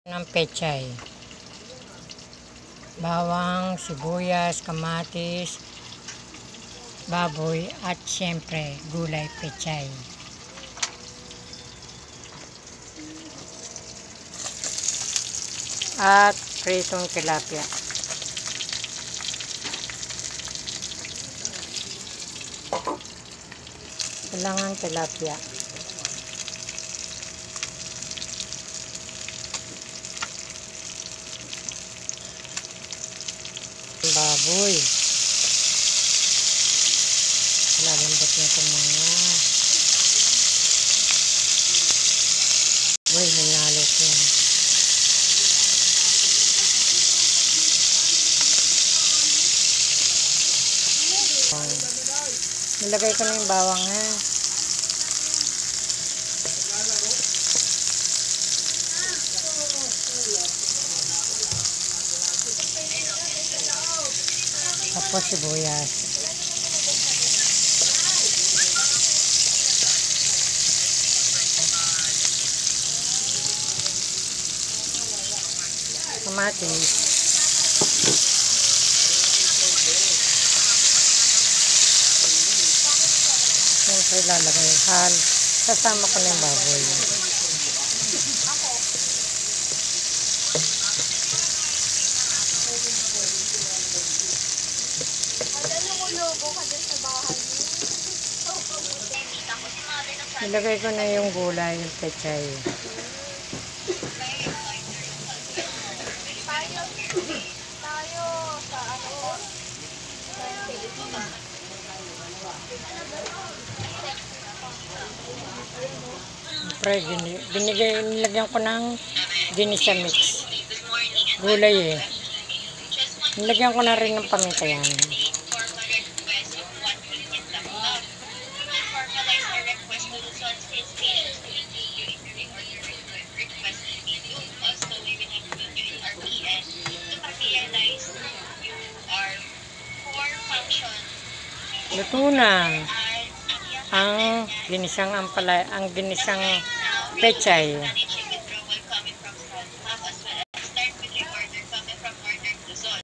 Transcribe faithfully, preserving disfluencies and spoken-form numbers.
Ng pechay, bawang, sibuyas, kamatis, baboy at syempre gulay pechay. At pritong tilapia. Kailangan tilapia. Baboy. Lalambot niya ito mga. Baboy, hinalo ko yan. Nilagay ko na yung bawang ha. Tapos sibuyas. Kamatis. Siyempre lalagay hal. Sasama ko na yung baboy. Nilagay ko na yung gulay, yung pechay. Tayo sa ano? Siyempre, binigay, nilagyan ko ng ginisa mix. Gulay eh. Nilagyan ko na rin ng paminta yan. Luto na ang ginisang ampalaya, ang ginisang pechay.